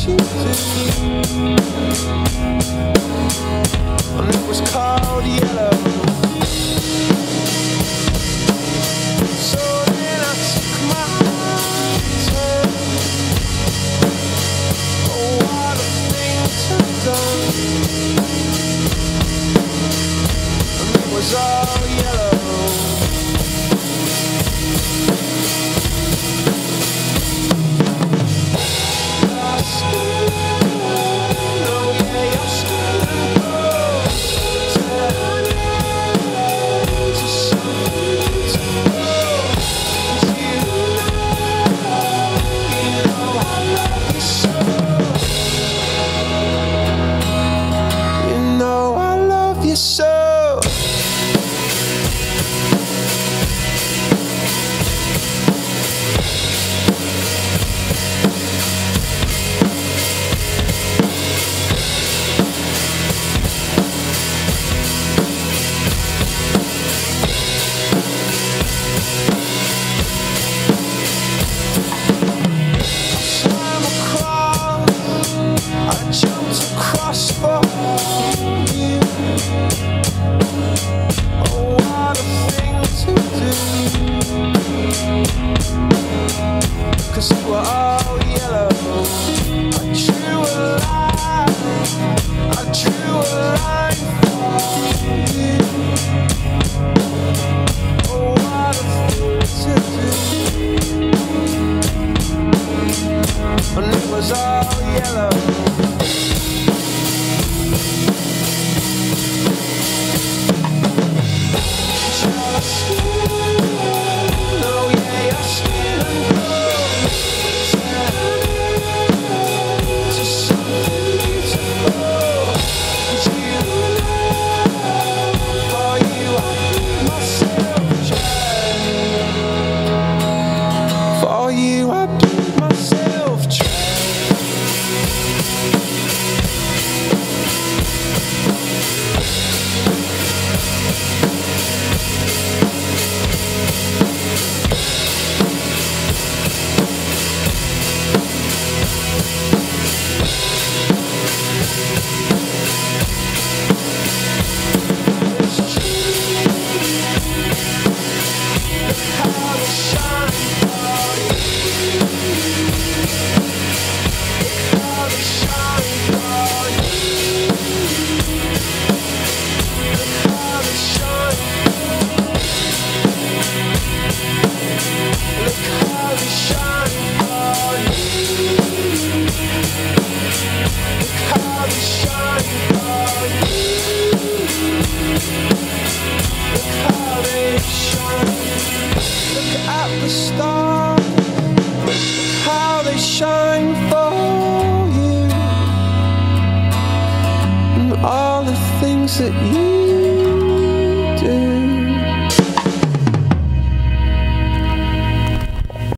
you do. And it was called yellow. So then I took my turn. Oh, what a thing to do. And it was all yellow. So swam across, I jumped across for you. Oh, what a thing to do. 'Cause you were all yellow. I drew a line, I drew a line for you. Oh, what a thing to do. And it was all yellow. For you I give myself the stars, how they shine for you, and all the things that you do.